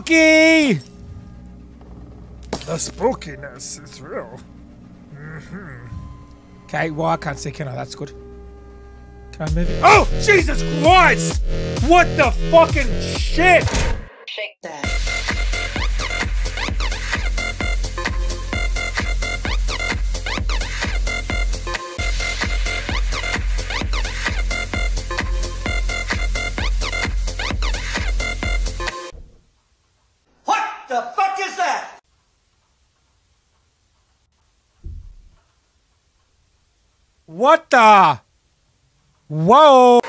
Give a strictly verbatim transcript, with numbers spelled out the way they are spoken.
spooky! The spookiness is real. Mm-hmm. Okay, well, I can't see, can I? That's good. Can I move it? Oh, Jesus Christ! What the fucking shit? Shake that. What the fuck is that? What the? Whoa!